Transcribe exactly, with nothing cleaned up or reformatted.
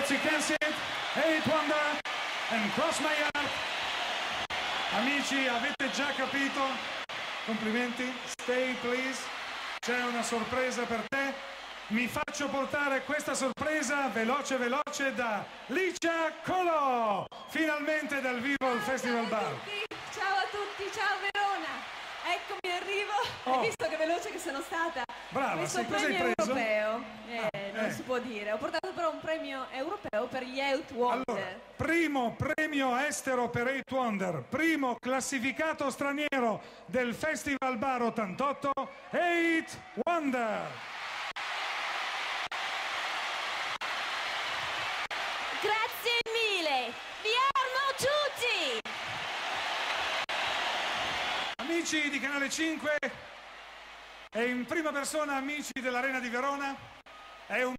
As you can see it, Eight Wonder and Cross My Heart. Amici, avete già capito? Complimenti. Stay please. C'è una sorpresa per te. Mi faccio portare questa sorpresa veloce veloce da Licia Colò. Finalmente dal vivo al Festival Bar. Ciao a tutti, ciao Verona. Eccomi, arrivo. Oh. Hai visto che veloce che sono stata? Brava, Questo sai cosa hai premio preso? europeo, eh, Ah, non eh. si può dire. Ho portato però un premio europeo per gli Eight Wonder. Allora, primo premio estero per Eight Wonder, primo classificato straniero del Festival Bar ottantotto, Eight Wonder. Grazie mille. Vi amo tutti. Amici di Canale cinque e in prima persona amici dell'Arena di Verona, è un